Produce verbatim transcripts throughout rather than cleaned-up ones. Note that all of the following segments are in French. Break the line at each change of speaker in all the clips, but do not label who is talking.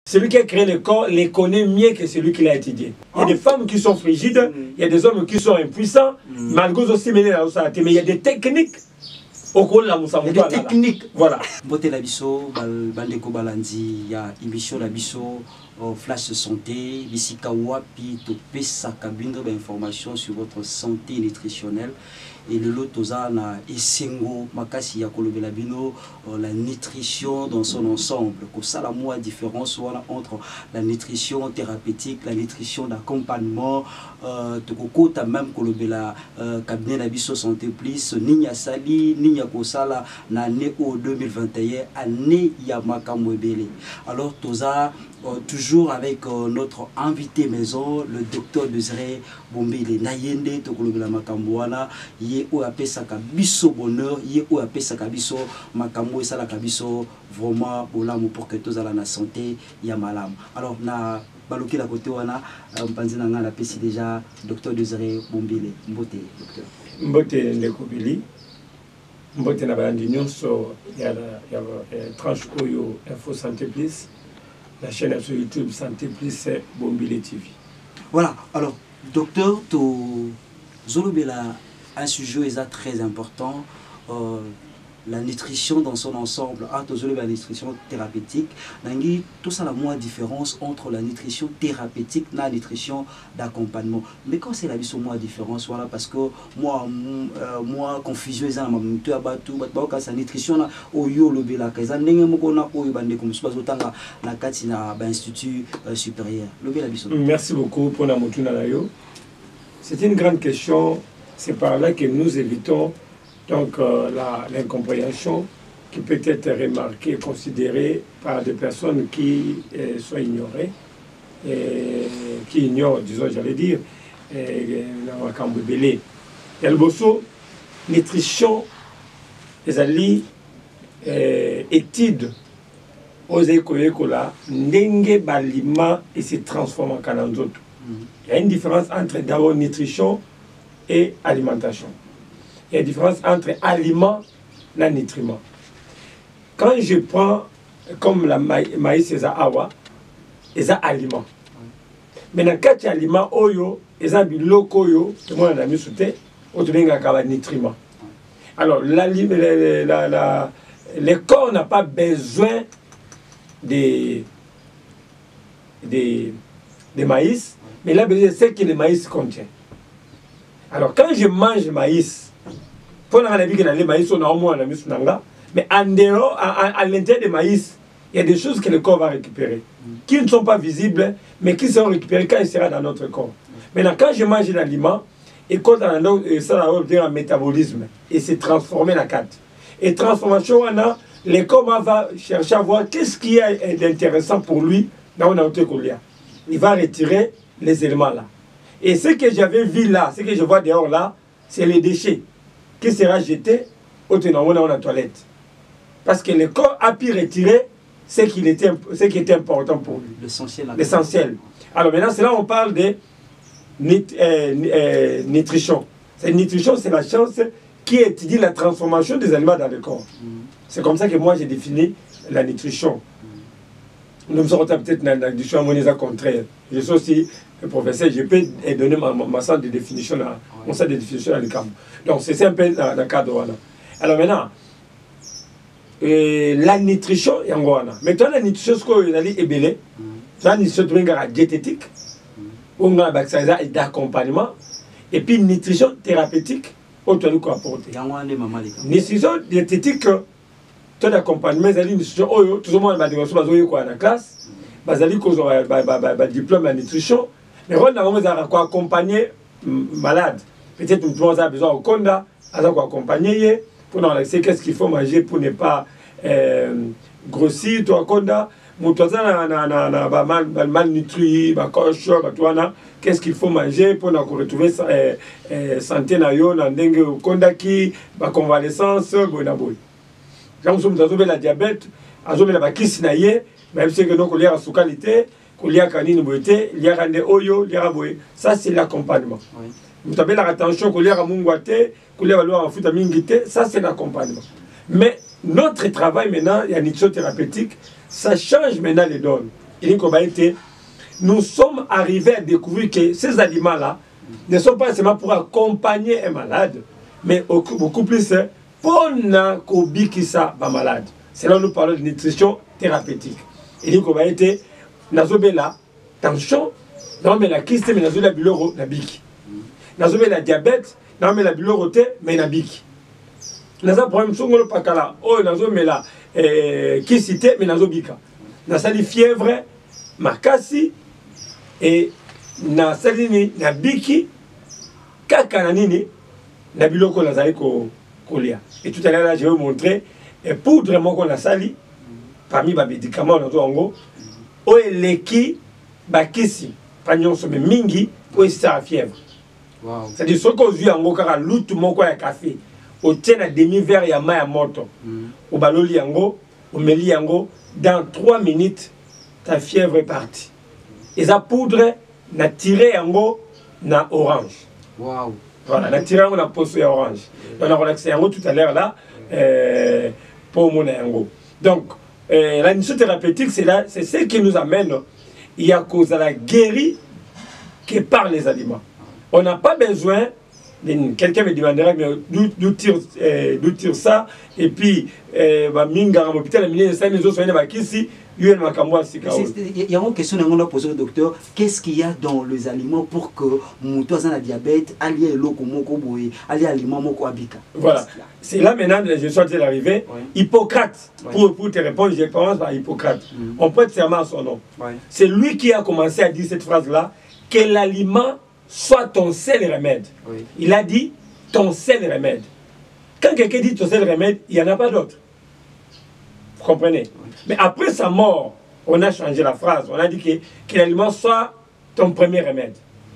Celui qui a créé le corps les connaît mieux que celui qui l'a étudié. Il y a des femmes qui sont frigides, il y a des hommes qui sont impuissants, malgré aussi, mais il y a des techniques. Il y a des techniques. Voilà.
Bote la biso, bandeko balandi, il y a émission la biso, flash santé, bisika wapi, to pesa kabindo d'informations sur votre santé nutritionnelle. Et le lot na esengo makasi ya kolobela bino la nutrition dans son ensemble. Ko sala moi différence entre la nutrition thérapeutique, la nutrition d'accompagnement, euh to kokota même kolobela cabinet na biso santé plus ninya sali ninya ko sala na ne au deux mille vingt et un année ya makambo ebele. Alors toza Euh, toujours avec euh, notre invité maison, le docteur Désiré Bombele Nayende Tokolobela Makamboana, yé ou appé Sakabiso bonheur, yé ou appé Sakabiso Makambo et Salakabiso, vraiment au lamo pour que tous à la santé ya malam. Alors na baloki la côté wana mpanzina nga la pesi déjà docteur Désiré Bombele Mbote docteur.
Mbote Ndekobili. Mbote na balandi nyonso ya ya tranche oyo info santé plus. La chaîne sur YouTube Santé Plus Bombele T V.
Voilà, alors, docteur, to Zolobela, un sujet est très important. Euh, la nutrition dans son ensemble, ah, la nutrition thérapeutique, tout ça la moins différence entre la nutrition thérapeutique et la nutrition d'accompagnement. Mais quand c'est la vie moins différence, voilà, parce que moi, euh, moi, confusion, c'est la nutrition, au yo le bela, c'est la institut supérieur.
Merci beaucoup pour la motuna. C'est une grande question. C'est par là que nous évitons donc euh, l'incompréhension qui peut être remarquée, considérée par des personnes qui euh, sont ignorées, et qui ignorent, disons, j'allais dire, la Cambobélé. Et le bosso, nutrition, les alliés, études, aux écoles, n'engue balima et se transforme en cananzoto. Il y a une différence entre d'abord nutrition et alimentation. Il y a une différence entre aliment et nutriments. Quand je prends comme la maïs et la awa, c'est un aliment. Mais dans quatre aliments, oyo, c'est un biloko oyo, tout le monde a mis sous terre, autre un nutriment. Alors, la, la, la, le corps n'a pas besoin de, de, de maïs, mais il a besoin de ce que le maïs contient. Alors, quand je mange maïs, pour la vie que le maïs, on a au moins la mise mais en dehors, à, à l'intérieur du maïs, il y a des choses que le corps va récupérer, qui ne sont pas visibles, mais qui seront récupérées quand il sera dans notre corps. Maintenant, quand je mange l'aliment, et quand ça a un métabolisme, et c'est transformé la carte. Et transformation, on a, le corps va chercher à voir qu'est-ce qui est intéressant pour lui dans notre corps. Il va retirer les éléments là. Et ce que j'avais vu là, ce que je vois dehors là, c'est les déchets qui sera jeté au ténor dans la toilette. Parce que le corps a pu retirer ce qui était, ce qui était important pour lui.
L'essentiel.
L'essentiel. Alors maintenant, c'est là on parle de nut, euh, euh, nutrition. Cette nutrition, c'est la science qui étudie la transformation des aliments dans le corps. Mm. C'est comme ça que moi j'ai défini la nutrition. Mm. Nous sommes peut-être dans la nutrition monnaie contraire. Je suis aussi le professeur, je peux donner ma, ma, ma sorte de définition, là, mon sorte de définition dans le camp. Donc c'est un peu dans le cadre. Là. Alors maintenant, euh, la nutrition, il y a un maintenant la nutrition, ce qu'on a dit est belle. La nutrition, c'est diététique, on a d'accompagnement, et puis nutrition thérapeutique, autre chose qu'on apporte. Nutrition diététique, tout d'accompagnement, c'est une nutrition, tout le monde va dire dans la classe, bazali cause un diplôme en nutrition, mais on a accompagner malade. Peut-être que nous avons besoin de conda, alors accompagner pour nous laisser qu'est-ce qu'il faut manger pour ne pas euh, grossir, toi conda, mutoza na na na ba mal malnutri, ba coche, ba tuana, qu'est-ce qu'il faut manger pour nous retrouver euh, euh, santé na yo na ndenge conda qui ba convalescence bona boy. Quand nous avons la diabète, azome la ba kisi na ye, même si que nous collier à sous qualité, collier canine boité, il y a rende oyo, il y a boy. Ça c'est l'accompagnement. Oui. Vous avez l'attention collier à mungwate, collier à loi en foot à mingité, ça c'est l'accompagnement. Mais notre travail maintenant, il y a une nutrition thérapeutique, ça change maintenant les donnes. nous sommes arrivés à découvrir que ces aliments-là ne sont pas seulement pour accompagner un malade, mais beaucoup plus pour kobikisa ba malade. C'est là où nous parlons de nutrition thérapeutique. Et dit qu'on va être nazobela tension, non mais la kyste mais nazobela biloro na biki. Nazobela diabète, non mais la biloro te mais na biki. Naza problème songolo pakala, oh nazobela eh kysite mais nazobika. Nasali fièvre, makasi et na salini na biki kaka na nini na biloko nazali ko kolia. Et tout à l'heure là je vais vous montrer et poudre moko na sali parmi les médicaments na zongo o eleki bakisi panyon somme mingi o sa fièvre. Wow. C'est dire ce qu'on vit en kaka lutu moko ya café o tient na demi verre ya ma ya moto. Mm. O baloli yango o meli yango dans trois minutes ta fièvre est partie. Et sa poudre na tiré yango na orange. Wow. Voilà, na tiré yango na poso ya orange. On a relaxé yango tout à l'heure là euh, pour mon yango. Donc euh, la nutrition thérapeutique c'est là, c'est ce qui nous amène il y a cause à la guérie que par les aliments. On n'a pas besoin. Quelqu'un me demandera d'où tire, euh, tire ça et puis minga l'hôpital il y a
une question qu'on a posée au docteur. Qu'est-ce qu'il y a dans les aliments pour que Moutois a diabète allié l'eau allié aliment moko abika?
Voilà, c'est là maintenant je suis en train d'arriver. Hippocrate, pour, pour te répondre, je pense par Hippocrate. Mm. On prête serment à son nom. Ouais. C'est lui qui a commencé à dire cette phrase là, que l'aliment soit ton seul remède. Oui. Il a dit ton seul remède. Quand quelqu'un dit ton seul remède, il n'y en a pas d'autre. Vous comprenez? Oui. Mais après sa mort, on a changé la phrase. On a dit que, que l'aliment soit ton premier remède.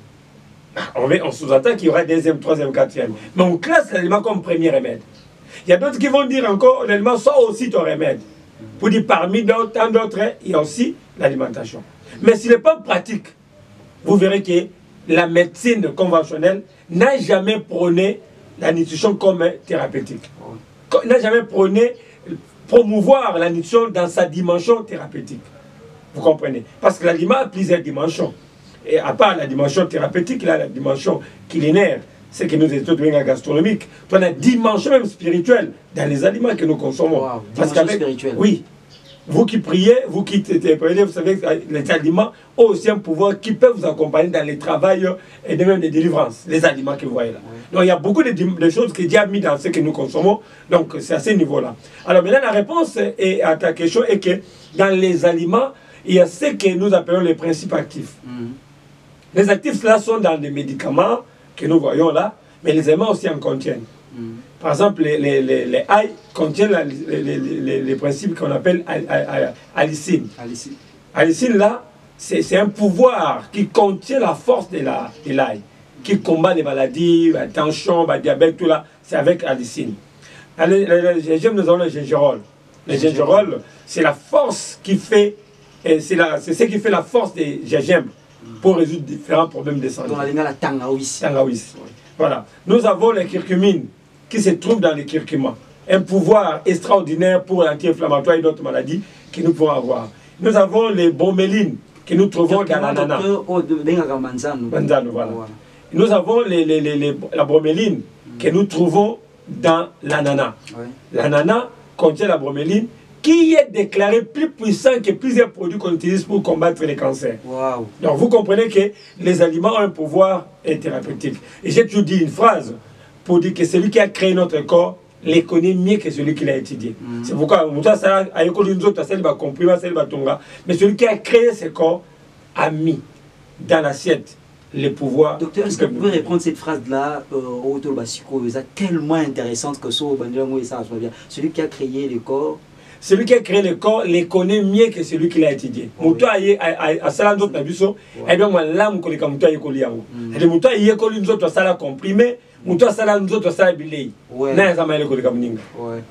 On, on sous-entend qu'il y aura deuxième, troisième, quatrième. Mais on classe l'aliment comme premier remède. Il y a d'autres qui vont dire encore l'aliment soit aussi ton remède. Pour dire parmi tant d'autres, il y a aussi l'alimentation. Mais s'il n'est pas pratique, vous verrez que la médecine conventionnelle n'a jamais prôné la nutrition comme thérapeutique. N'a jamais prôné promouvoir la nutrition dans sa dimension thérapeutique. Vous comprenez? Parce que l'aliment a plusieurs dimensions. Et à part la dimension thérapeutique, il a la dimension culinaire, c'est que nous étudions la gastronomique. On a la dimension même spirituelle dans les aliments que nous consommons.
Wow, parce qu'avec
oui. Vous qui priez, vous qui priez, vous savez que les aliments ont aussi un pouvoir qui peut vous accompagner dans les travails et même des délivrances, les aliments que vous voyez là. Oui. Donc il y a beaucoup de, de choses que Dieu a mis dans ce que nous consommons, donc c'est à ce niveau-là. Alors maintenant la réponse est, à ta question est que dans les aliments, il y a ce que nous appelons les principes actifs. Mm. Les actifs là sont dans les médicaments que nous voyons là, mais les aliments aussi en contiennent. Mm. Par exemple, les, les, les, les ail contiennent la, les, les, les, les principes qu'on appelle allicine. Allicine. Allicine, là, c'est un pouvoir qui contient la force de l'ail, la, qui combat les maladies, la tension, le diabète, tout là, c'est avec allicine. Le, le, le gingembre, nous avons le gingerol. Le gingerol, c'est la force qui fait, c'est ce qui fait la force des gingembre pour résoudre différents problèmes de santé.
Donc, on a la tangaouis.
Tangaouis. Voilà. Nous avons les curcumines qui se trouvent dans les curcuma. Un pouvoir extraordinaire pour l'anti-inflammatoire et d'autres maladies que nous pouvons avoir. Nous avons les bromélines que nous trouvons dans l'ananas. Manzano, voilà. Nous avons les, les, les, les, la broméline mm. que nous trouvons dans l'ananas. Oui. L'ananas contient la broméline qui est déclarée plus puissante que plusieurs produits qu'on utilise pour combattre les cancers. Wow. Donc vous comprenez que les aliments ont un pouvoir thérapeutique. Et j'ai toujours dit une phrase pour dire que celui qui a créé notre corps les connaît mieux que celui qui l'a étudié. Mm. C'est pourquoi, mais celui qui a créé ce corps a mis dans l'assiette les pouvoirs.
Docteur, est-ce que vous pouvez reprendre cette phrase-là, euh, tellement intéressante que celui qui a créé le corps.
Celui qui a créé le corps les connaît mieux que celui qui l'a étudié. Mouto aye a sala d'autres nabiso, et bien moi l'âme que les kamouto aye koli yango. Et les mouto aye koli nous autres sala comprimé, mutu asala nzoto asala bilei na yazama ele koleka moninga.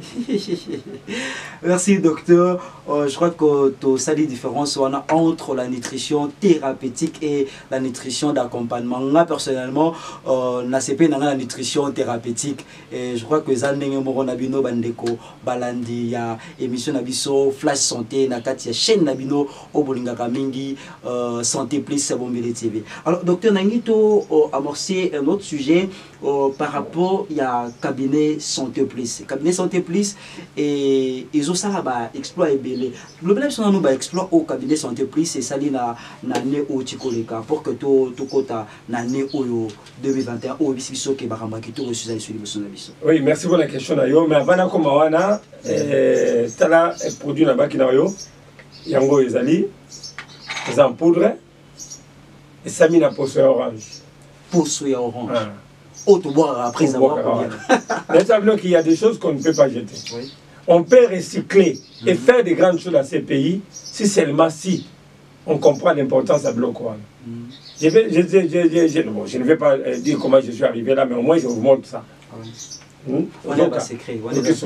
Merci docteur. Euh, je crois que tu as la différence entre la nutrition thérapeutique et la nutrition d'accompagnement. Moi personnellement, euh, na C P na la nutrition thérapeutique et je crois que ça ndenge moko na bino bandeko balandi ya émission na biso Flash Santé na kati ya chaîne na bino obolingaka mingi euh, Santé Plus Bombele T V. Alors docteur Nangito euh, amorcer un autre sujet euh, par rapport à cabinet Santé Plus. Cabinet Santé Plus et ils ont ça là exploit et belé. Le problème c'est nous ba exploit au cabinet Santé Plus c'est ça na na né au tikoleka pour que to to kota na né au deux mille vingt et un au biso ke baramba ki to reçu ça sur l'émission na biso.
Oui, merci pour la question na yo mais avant na koma wana euh tala produit na baki na yo yango ezali c'est en poudre et ça mis na poche orange.
Poche orange. Ah. Autre boire après avoir.
Mais ça veut dire qu'il y a des choses qu'on ne peut pas jeter.
Oui.
On peut recycler mm-hmm. et faire des grandes choses dans ces pays si seulement si on comprend l'importance de bloc one. Mm-hmm. je, vais, je, je, je, je, bon, je ne vais pas dire comment je suis arrivé là, mais au moins je vous montre ça.
Oui. Mm-hmm. On Donc, va s'écrire.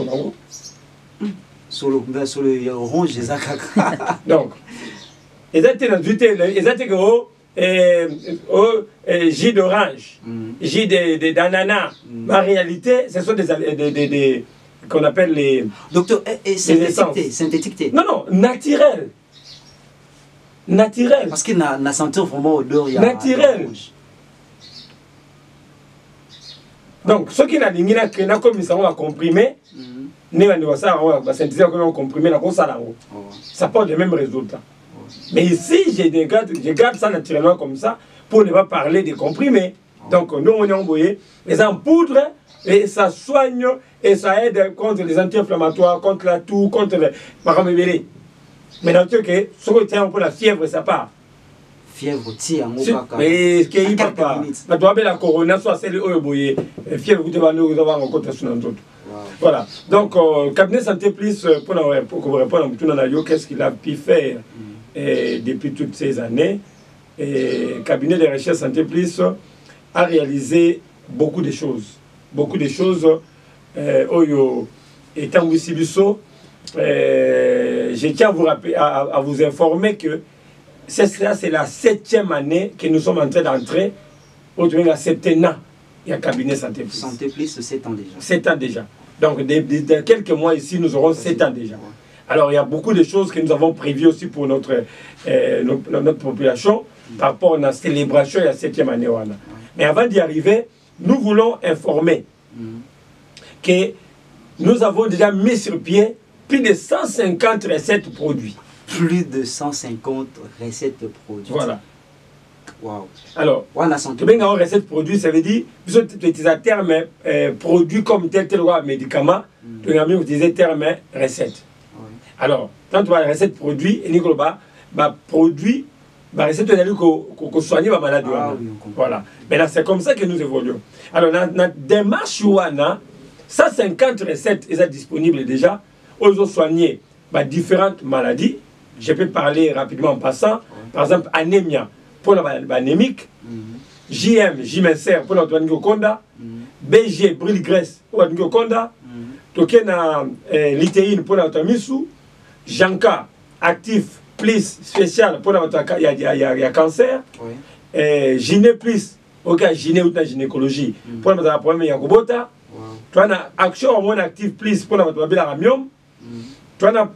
Sur le sur le orange, les acacas.
Donc, exactement, exactement. Et, oh, et jus d'orange, mm. jus d'ananas. Mm. En réalité, ce sont des, des, des, des qu'on appelle les.
Docteur, et synthétique, synthétique.
Non, non, naturel. Naturel.
Parce qu'il n'a senti vraiment odeur.
Naturel. Donc, ce qui n'a pas n'a comme ça, on va comprimer. Nous, on va synthétiser comme on comprimer, ça porte le même résultat. Mais ici, je garde, je garde ça naturellement comme ça pour ne pas parler des comprimés. Donc, nous, on est envoyé, mais en poudre, et ça soigne et ça aide contre les anti-inflammatoires, contre la toux, contre les paramébélés. Mais dans ce cas, ce qui tient un peu la fièvre, ça part.
Fièvre, tiens, on
va pas. Mais ce qui est pas pas. Mais toi, la corona, soit celle où vous fièvre, vous devez nous avoir en compte sur nous autres. Voilà. Donc, euh, cabinet Santé Plus, pour, pour, pour répondre à tout le monde, qu'est-ce qu'il a pu faire et depuis toutes ces années, et cabinet de recherche Santé Plus a réalisé beaucoup de choses. Beaucoup de choses. Euh, Oyo, étant Wissibiso, euh, je tiens à vous, rappeler, à, à vous informer que c'est la septième année que nous sommes en train d'entrer au la septième année. Il y a cabinet Santé Plus.
Santé Plus, sept ans déjà.
sept ans déjà. Donc, de, de, de quelques mois ici, nous aurons sept ans déjà. Alors, il y a beaucoup de choses que nous avons prévues aussi pour notre, euh, notre, notre population par rapport à la célébration de la septième année. Mais avant d'y arriver, nous voulons informer que nous avons déjà mis sur pied plus de cent cinquante recettes produits.
Plus de cent cinquante recettes produits.
Voilà.
Wow.
Alors, tu bien une recette produit, ça veut dire que tu utilises le terme euh, produit comme tel tel médicament, tu as mis utiliser le terme recette. Alors, quand tu as une recette produit, et nous bah produit, bah recette tu as dit qu'on soigne la maladie. Ah, oui, voilà. Maintenant, c'est comme ça que nous évoluons. Alors, dans notre démarche, cent cinquante recettes sont disponibles déjà. Aux soigner bah, différentes maladies. Je peux parler rapidement en passant. Par exemple, anémia pour l'anémique. J M, J-Menser pour l'Antoine Gokonda. B G, brûle graisse pour l'Antoine Gokonda. Tokena litéine pour l'Antoine Missou. Janka, actif, plus spécial pour l'Antoine cancer. Giné plus, ok, Giné ou la gynécologie pour l'Antoine problème Yakobota. Tu as action hormone active plus pour l'Antoine Billaramium. Tu as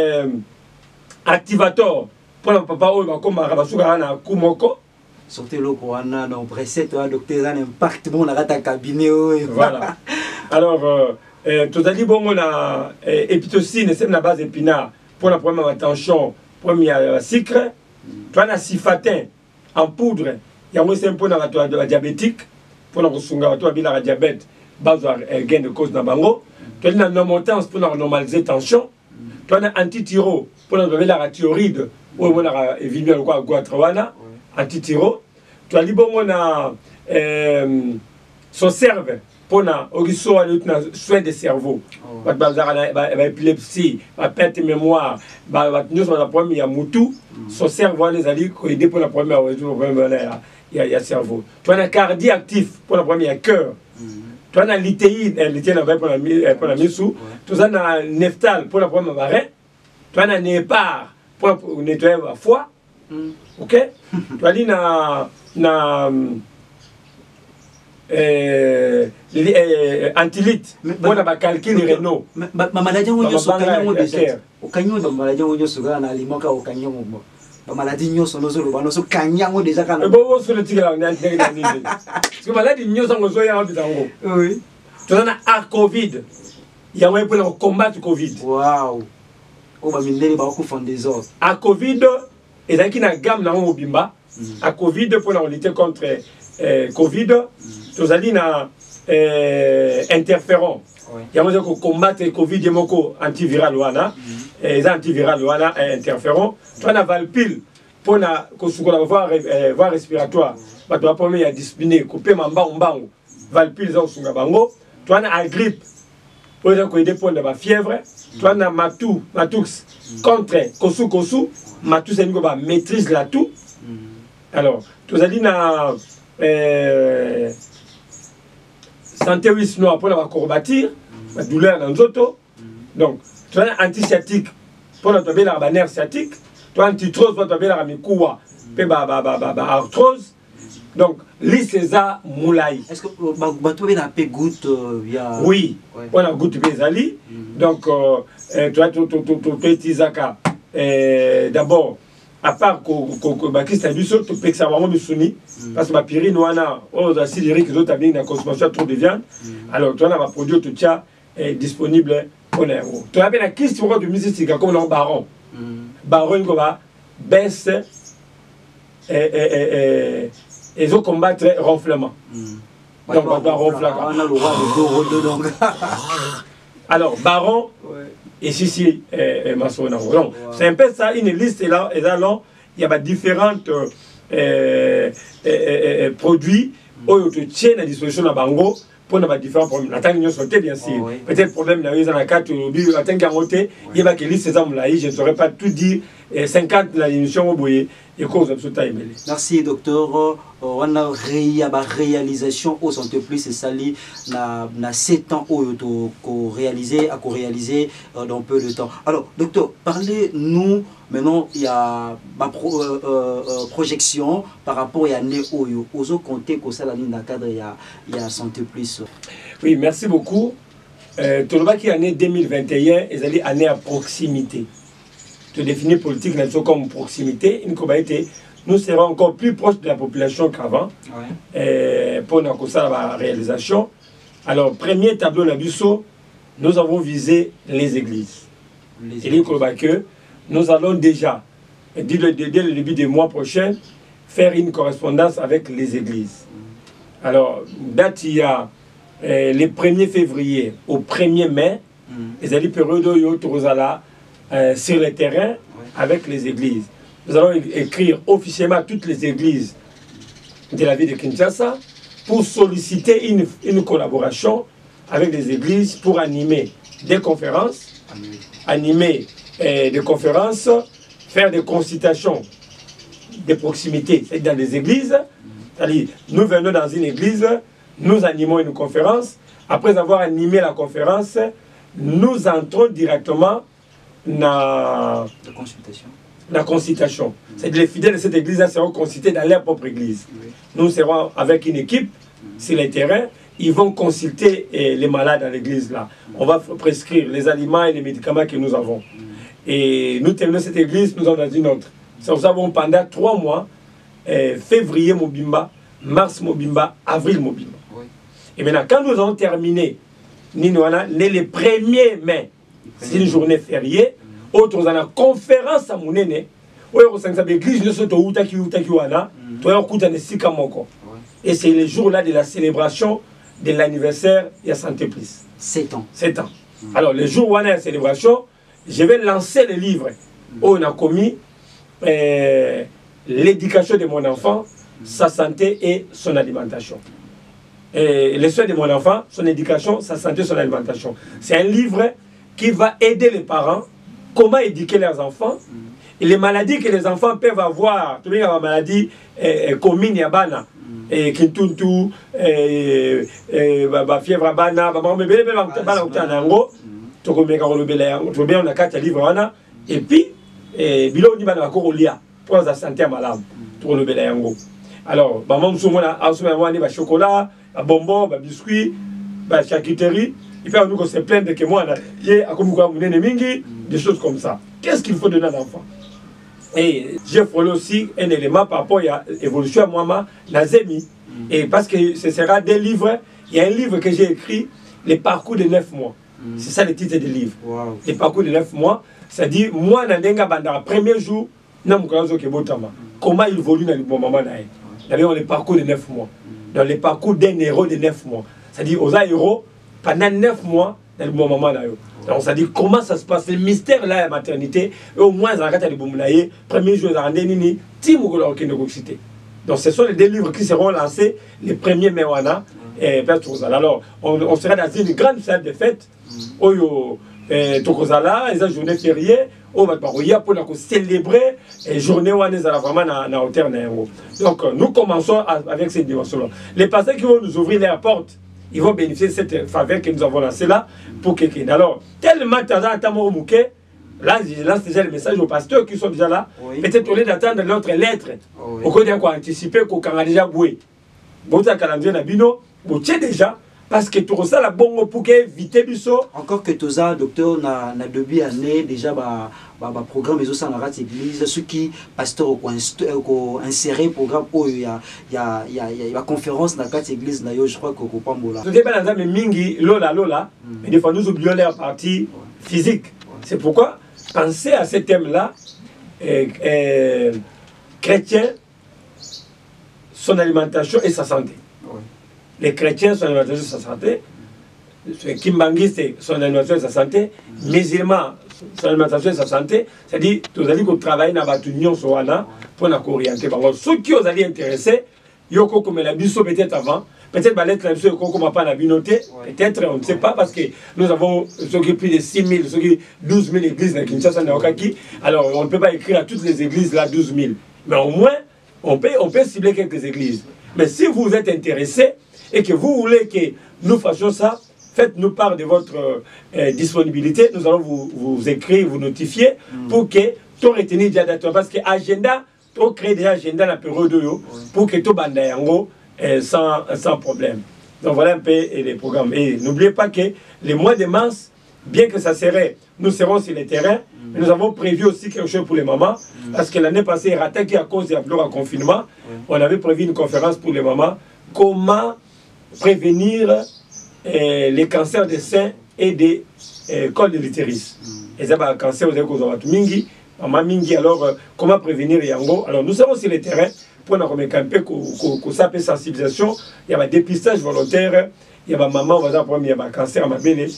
activator pour le papa ou comme Rabasuga na Kumoko.
Sortez le Koana, non, précède, docteur, un impact, bon, on a un cabinet.
Voilà. Alors, euh, tout à dit, bon, on a épitocine, c'est la base épinard pour la première attention, première sucre. Tu as sifatin en poudre, il y a aussi un peu dans la diabétique, pour la Rosunga, tu as la diabète, base gain de cause dans Bango. Tu as la normotance pour normaliser tension. Tu as un anti-thyro pour la thyroïde, ou on a évidemment le quoi, Guatrawana. Anti-tiro, tu as dit bon on a son cerveau pour na ogiso na soin de cerveau, ba ba épilepsie, ba perte de mémoire, ba ba nous on a premier mutu, son cerveau les ali ko aider pour la première problème il y a il y a cerveau. Tu as un cardio actif pour la première cœur, Tu as la litéine, litéine pour la misou. Tu as la neftal pour la première marin. Tu as la népar pour nettoyer la foie. Ok? Tu as la na antilite pour la calcul rénaux.
Ma maladie on y a déjà. Au canyon de maladie on y a souvent na aliment au canyon. Ma maladie on so lozo ba no so canyon déjà kana.
Bon so le tigre na ndenge na nini. Parce que maladie on so ngozo ya bitango. Oui. Tu as la Covid. Il y a un pour combattre Covid.
Waouh. On va miner ba ko fond des autres.
À Covid et là qui na gamme na mobimba. À Covid pour la lutter contre euh, Covid, tu as dit na euh, interférent. Il y a un combattre Covid et moko antiviral wana, les antiviral wana interférent. Tu as na valpil pour la voie voie respiratoire. Ba doit pas me ya discipliner couper mamba mbango. Valpil za usunga bango. Tu as na grippe pour les aider pour la fièvre. Tu as na matou matux contre kosu kosu. Matou c'est une maîtrise la tout. Alors, tu as dit na euh, santé huit noir pour la courbature, la douleur dans l'auto. Donc, tu as un antisciatique pour la tomber la nerf sciatique. Tu as un antitrose pour la tomber la mikoua, arthrose. Donc, l'I-César moulay.
Est-ce que tu as un goutte via.
Oui, on a goutte bezali. Donc, tu as tout petit zaka. D'abord, à part que Bakista du sol, tu peux que ça va me sonner parce que ma pyrine ou ana aux acides uriques autres avec la consommation trop de viande. Alors tu as un produit tout ça est disponible pour les euros. Tu as bien la question de musique comme le baron. Baron qui va baisse et et et et combattre ronflement. Donc on doit ronfler. Alors baron et si si donc c'est un peu ça, une liste là et là il y a différents euh, euh, euh, produits où tu tiens à disposition de bango pour les différents problèmes. La tangue sauté bien sûr. Peut-être problème là, il y a quatre bio la tangue garoté, il y a que liste ça là, je ne saurais pas tout dire cinquante la émission au boyer et cause absolument.
Merci docteur. On a la réalisation au Santé Plus et Sali na na sept ans au réalisé à co-réaliser dans peu de temps. Alors docteur, parlez-nous maintenant il y a ma pro, euh, euh, projection par rapport à l'année Oyo aux autres compter que ça la ligne cadre il y a il y a Santé Plus.
Oui, merci beaucoup. Euh, tout le monde qui année deux mille vingt et un est année à proximité. Tu définis politique comme proximité, une été nous serons encore plus proches de la population qu'avant ouais. Pour la réalisation. Alors, premier tableau Labusso, nous avons visé les églises. Les Et que nous allons déjà, dès le, dès le début du mois prochain, faire une correspondance avec les églises. Mm. Alors, date il y a euh, le premier février au premier mai, mm. les alliés période euh, sur le terrain ouais. avec les églises. Nous allons écrire officiellement à toutes les églises de la ville de Kinshasa pour solliciter une, une collaboration avec les églises pour animer des conférences, animer euh, des conférences, faire des consultations de proximité dans les églises. C'est-à-dire, nous venons dans une église, nous animons une conférence. Après avoir animé la conférence, nous entrons directement dans
la consultation.
La consultation. C'est que les fidèles de cette église seront consultés dans leur propre église. Oui. Nous serons avec une équipe sur les terrains. Ils vont consulter eh, les malades dans l'église là. On va prescrire les aliments et les médicaments que nous avons. Et nous terminons cette église, nous sommes dans une autre. Nous avons pendant trois mois, eh, février Mobimba, mars Mobimba, avril Mobimba. Oui. Et maintenant, quand nous avons terminé, Ninouana, le premier mai, c'est une journée fériée. Autres dans la conférence à Mounene, et c'est le jour-là de la célébration de l'anniversaire de la Santé Plus.
sept ans.
sept ans. Mm. Alors, le jour où on a la célébration, je vais lancer le livre mm. où on a commis euh, l'éducation de mon enfant, mm. sa santé et son alimentation. Et les soins de mon enfant, son éducation, sa santé, son alimentation. C'est un livre qui va aider les parents comment éduquer leurs enfants et les maladies que les enfants peuvent avoir. Tu vois, la maladie communes yabana, et Kintuntu, et fièvre bana, mais bébé, bana utanango, tu remets quand le bébé, tu remets on a quatre livres wana, et puis bilo ni bana ko lia pour la santé malade, tu remets bébé yango. Alors, maman soumona, a soumona wani ba chocolat, ba bonbon, ba biscuit, ba charcuterie. Il peut nous se plaindre que moi, j'ai des choses comme ça. Qu'est-ce qu'il faut donner à l'enfant? Et j'ai frôlé aussi un élément par rapport à l'évolution à moi, Nazemi. Et parce que ce sera des livres, il y a un livre que j'ai écrit, Les parcours de neuf mois. Mm. C'est ça le titre du livre. Wow. Les parcours de neuf mois. C'est-à-dire, moi, Nandenga Banda, premier jour, comment il évolue dans le bon moment. Dans les parcours de neuf mois. Dans les parcours d'un héros de neuf mois. C'est-à-dire, aux héros, pendant neuf mois, dans le bon moment. Donc, ça dit comment ça se passe, le mystère là, la maternité, et au moins, dans le premier jour, dans le donc, ce sont les deux livres qui seront lancés, les premiers Mewana et Bertrozala. Alors, on, on sera dans une grande salle de fête, Oyo Tokozala, les journées fériées, au Matbarouya, pour célébrer la journée où on est vraiment dans hauteur. Donc, nous commençons avec cette dimension-là. Les patients qui vont nous ouvrir les portes, ils vont bénéficier de cette faveur que nous avons lancée là pour quelqu'un. Alors, tellement Tazan Mouké, là, je lance déjà le message aux pasteurs qui sont déjà là. Oui. Peut-être au lieu d'attendre notre lettre, oui. Au côté quoi anticiper qu'on a déjà boué. Bon, ça calendrier Nabino, vous tiens déjà. Parce que tout ça, la bonne pour éviter du saut.
Encore que tout ça, docteur, na na deux années déjà, bah, bah, bah, programme les autres dans l'église, ceux qui pasteur ont inséré programme où il y a, il y a, il y a, il y a conférence dans quatre églises, je crois que au Pambola.
Ce n'est pas dans un mingi, lola, lola, mais des fois nous oublions leur partie physique. C'est pourquoi, pensez à ce thème-là, euh, euh, chrétien, son alimentation et sa santé. Les chrétiens, son alimentation et sa santé. Kimbangi, c'est son alimentation et sa santé. Musulmans, son alimentation et sa santé. C'est-à-dire, vous allez travailler dans votre union pour nous orienter. Ceux qui vous allez intéresser, Yoko comme la biso peut-être avant, peut-être que l'être la biso comme pas la binoté, peut-être, on ne sait pas, parce que nous avons ceux qui plus de six mille, ceux qui douze mille églises dans Kinshasa, alors on ne peut pas écrire à toutes les églises là douze mille. Mais au moins, on peut, on peut cibler quelques églises. Mais si vous êtes intéressé, et que vous voulez que nous fassions ça, faites-nous part de votre euh, disponibilité. Nous allons vous, vous écrire, vous notifier mm. pour que tout retenir déjà date. Parce que l'agenda, tout créer déjà l'agenda dans la période de l'eau pour que tout bande euh, sans, sans problème. Donc voilà un peu les programmes. Et n'oubliez pas que les mois de mars, bien que ça serait, nous serons sur le terrain, mm. mais nous avons prévu aussi quelque chose pour les mamans. Mm. Parce que l'année passée, rattaqué à cause du confinement, mm. on avait prévu une conférence pour les mamans. Comment prévenir euh, les cancers des seins et des euh, cols de l'utérus. Et ça va cancer aux écoles mingi, maman mingi. Alors euh, comment prévenir yango? Alors nous sommes sur le terrain pour nous remettre un peu que ça peut sensibilisation. Il y a un dépistage volontaire. Il y a un maman on va dire il y a un cancer ma belle.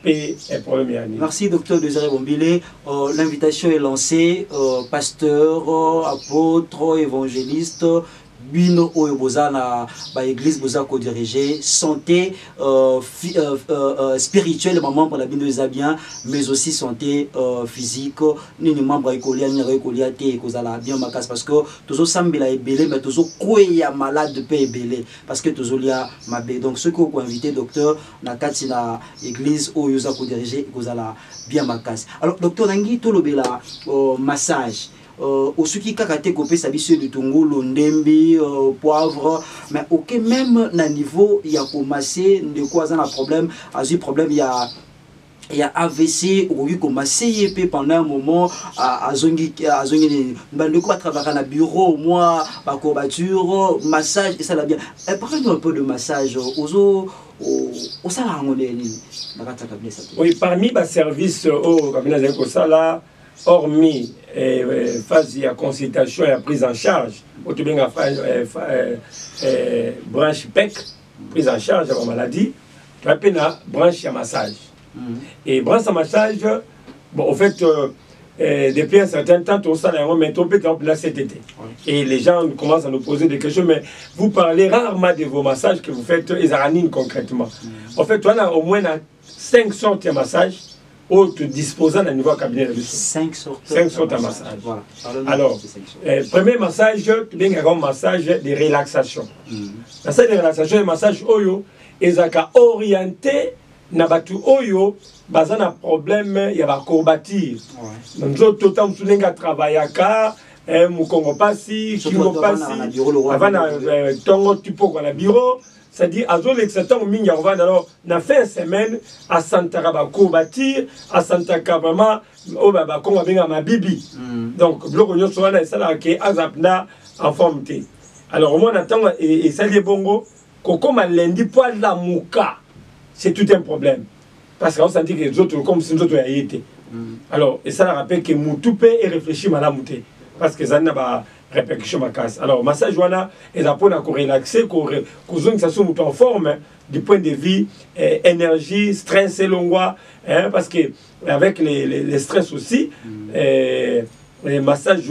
Merci docteur Désiré Bombile. Euh, L'invitation est lancée. Euh, pasteur, euh, apôtre, évangéliste. Bino oyo boza na ba église boza ko diriger santé euh, euh, euh, spirituelle maman pour la bino eza bien mais aussi santé euh, physique ni ni membre ekolia ni ekolia te kozala bien makas parce que tozo sambela ebele mais tozo koya malade pe ebele parce que tozo lia mabe donc ceux qui ont invité docteur na kati na église oyo za ko diriger kozala bien makas. Alors docteur nangi to lobela euh, massage Euh, au suki kakate kopé sabiso de tongolo ndembi euh, poivre mais ok même na niveau il y a commencé de quoi ça un problème a eu problème il y a il y a A V C ou eu commencé pendant un moment à zongi à zongi de quoi travailler na bureau moi par courbature massage et ça l'a bien parlez-nous un peu de massage aux os au ça la
oui parmi les services au cabinet de ça là hormis eh, eh, phase de consultation et prise en charge, au tout bien eh, eh, branche P E C, prise en charge de la maladie, tu as une branche à massage. Mm -hmm. Et branche à massage, bon, en fait, euh, eh, depuis un certain temps, tout ça, on met un peu là cet été. Oui. Et les gens commencent à nous poser des questions, mais vous parlez rarement de vos massages que vous faites, ils araniment concrètement. Mm -hmm. En fait, on a au moins cinq sortes de massages. autre disposant à niveau cabinet de
cinq sortes
cinq sortes de massage.
Voilà.
Alors, euh, premier massage, tu bien un massage de relaxation. Mm. Massage de relaxation, un massage oyo, et ça orienté na batu oyo, bazan un problème, il y a ba courbature. Donc, tout le temps, tu n'as travaillé à car, Moukongo Passi, Kingo Passi, avant na tongo tipo kwa na bureau. C'est-à-dire, à zone l'excétant, alors, on a fait une semaine à Santa Rabako bâtir, à Santa Cabama, au Babako, avec ma bibi. Donc, le Rognon Soana et Salah qui est Azapna en forme. Alors, au moins, on attend, et ça, les bongo, comme un lundi, poil la mouka, c'est tout un problème. Parce qu'on sentit que les autres, comme si nous autres avaient été. Alors, et ça, rappelle que Moutoupe est réfléchi, madame Mouté. Parce que ça n'a pas. Répercussion ma casse. Alors, massage wana est à pour relaxer, que ça soit en forme du point de vue eh, énergie, stress et longwa, hein, parce que avec les, les, les stress aussi, mm. eh, les massages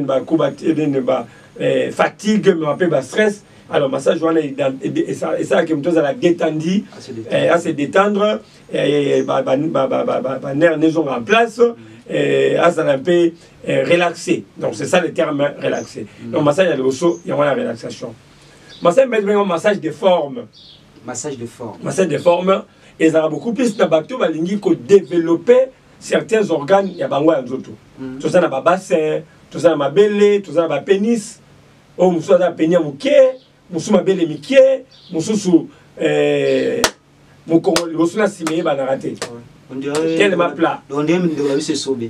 eh, fatigue, mais un peu stress. Alors, massage wana et ça et ça qui me donne à la détendre, à se détendre, et nerfs ne sont en place. Et à ça un peu euh, relaxé. Donc c'est ça le terme relaxé. Mm. Donc massage il y a aussi il y a la relaxation. Massage un massage de forme.
Massage de forme.
Massage de forme et ça a beaucoup plus de bateau balingi que développer certains organes il y a bangwa nzoto. Tout ça na ba bassin, tout ça na ma belé, tout ça na ba pénis. Oh muso za penia muke, muso ma belé mike, muso sou euh mukongo muso na simé ba na raté. Tellement plat.
On dirait que c'est sauvé.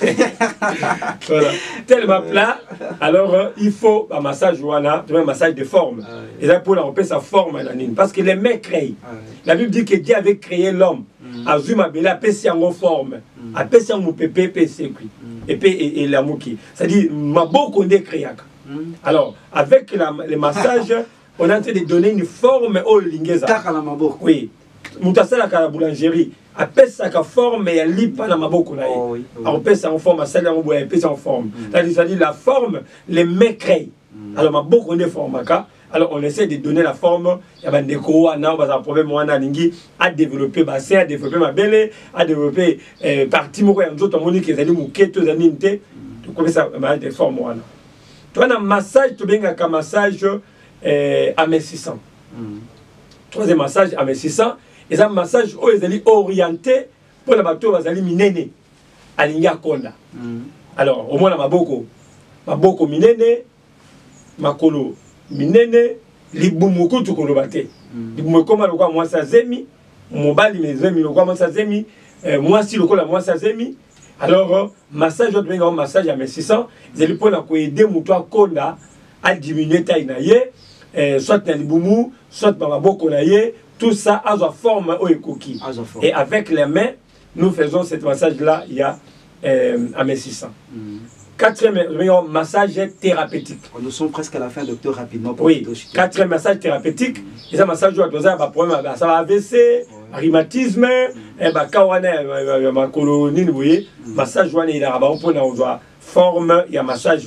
Voilà. Tellement plat. Alors, euh, il faut un massage wana, un massage de forme. Ah, oui. Et là, pour la sa forme à la ligne. Parce que les mains créent. Ah, oui. La Bible dit que Dieu avait créé l'homme. A vu ma belle, a péché en forme. A péché en pépé, péché. Et puis, et la mouki. C'est-à-dire, ma beaucoup de créac. Alors, avec la, les massages, on est en train de donner une forme au lingeza. Oui. Moutasala à la boulangerie. A pesa ka forme et lipa na maboko na ye. Alors pesa en forme, ça en bois, pesa en forme. C'est-à-dire la forme, les mains créent. Alors maboko ne forme ka. Alors on essaie de donner la forme. Il y a des gros ana, on va un problème wana lingi à développer bassin, à développer ma belle, à développer partie moko ya nzoto moni ke zali muketo zali nte. Tu connais ça des formes wana. Tu as un massage, tu benga ka massage euh amincissant. Troisième massage amincissant. Et un massage où ils allaient orienté pour la bateau, ils allaient minene à l'inga konda. Alors, au moins, ma boko, ma boko minene, ma kolo minene, libumuku tu kolo bate. Libumuku ma lokwa moi sa zemi, mobali mes zemi lokwa moi sa zemi, moi si lokwa moi sa zemi. Alors, massage, je vais un massage à mes six cents, ils allaient pour la aider moutoua konda à diminuer taille naie, soit dans libumu, soit dans ma boko naie. Tout ça a sa forme au cookie. Et avec les mains, nous faisons ce massage-là, il y a euh, à mes six cents. Mm. Quatrième massage thérapeutique.
Nous sommes presque à la fin, docteur, rapidement. Pour
oui, quatrième massage thérapeutique. Et ça, massage, ça va A V C, rhumatisme, et bah, kawana, ma colonie, vous voyez, massage, il y a un forme, il y a massage,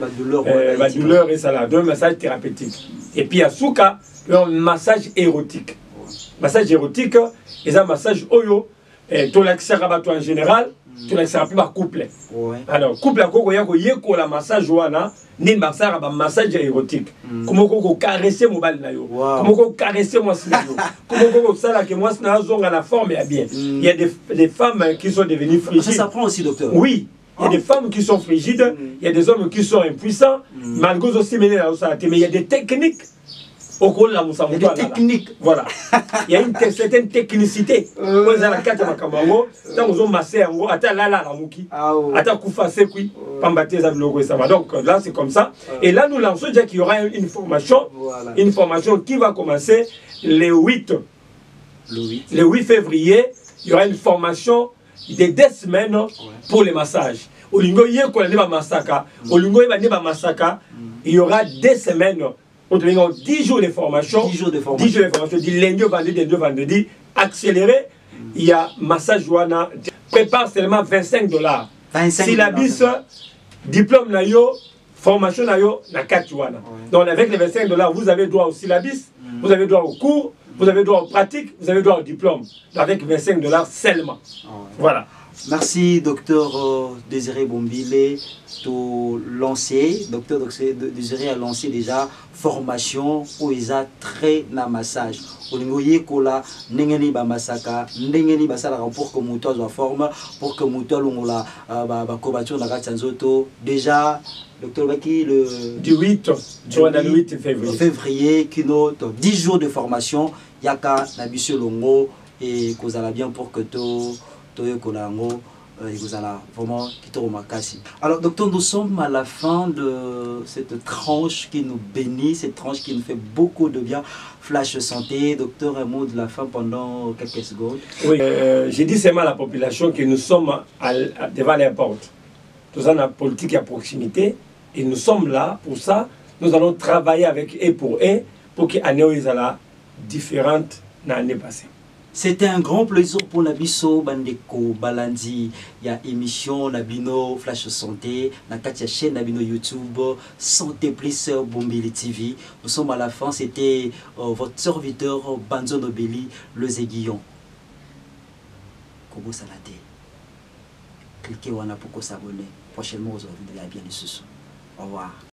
la douleur, et ça là, deux massages thérapeutiques. Et puis, il y a souka, un massage érotique. Massage érotique, et un massage oyo, et tout l'accès rabato en général, tout l'accès rabato par couple. Alors, couple à koko yako yeko la massage wana, ni massage rabato massage érotique. Comment koko caresser mon bal na yo, comment koko caresser moi si yo, comment koko ça là que moi si na zonga la forme est bien. Il y a des, des femmes qui sont devenues frigides.
Ça s'apprend aussi, docteur.
Oui. Il y a des femmes qui sont frigides, il y a des hommes qui sont impuissants, malgré aussi mener la mais il y a des techniques. Au cours de la moussa,
il y a des techniques.
Voilà. Il y a une certaine technicité. Quand on a la carte de Makambo, quand on a massé en gros, attends là là la mouki, attends koufa sekui, pambaté ça logo et ça va. Donc là c'est comme ça. Et là nous lançons déjà qu'il y aura une formation, une formation qui va commencer le huit. Le huit février, il y aura une formation de deux semaines pour les massages. Au lingo yé ko la massaka, au lingo yé ba massaka, il y aura deux semaines. On a dix jours de formation,
dix jours de formation,
dix jours de formation, du lundi au vendredi, des deux vendredis, accéléré. Mm. Il y a massage wana, prépare seulement vingt-cinq dollars. Si la bis, diplôme na yo, formation na yo, na quatre wana. Ouais. Donc avec les vingt-cinq dollars, vous avez droit au syllabus, mm. vous avez droit au cours, vous avez droit aux pratiques, vous avez droit au diplôme. Avec vingt-cinq dollars seulement. Oh, ouais. Voilà.
Merci, docteur euh, Désiré Bombile, to lancé. Docteur Désiré a lancé déjà formation où il a très na massage. Au niveau yekola, n'engeni ba masaka, n'engeni ba sala pour que muto soit forme, pour que muto longola ba ba kobature na katsanzoto. Déjà, docteur Baki le
du huit, du huit février.
Février, qui note dix jours de formation, yaka na biso longo et kozala bien pour que to Toyo Kolango, et vous allez vraiment quitter au Makassi. Alors, docteur, nous sommes à la fin de cette tranche qui nous bénit, cette tranche qui nous fait beaucoup de bien. Flash Santé, docteur, un mot de la fin pendant quelques secondes.
Oui, euh, j'ai dit seulement à la population que nous sommes à, à, devant les portes. Nous avons la politique à proximité et nous sommes là pour ça. Nous allons travailler avec eux pour eux pour que l'année soit différente de l'année passée.
C'était un grand plaisir pour Nabiso Bandeko Balandi. Il y a émission Nabino Flash Santé, na katia chaîne Nabino YouTube, Santé Plus Bombili T V. Nous sommes à la fin, c'était euh, votre serviteur Banzo Nobeli, le Zéguillon. Kobo Salate. Cliquez wana pour s'abonner. Prochainement, vous aurez de la bien de ce soir. Au revoir.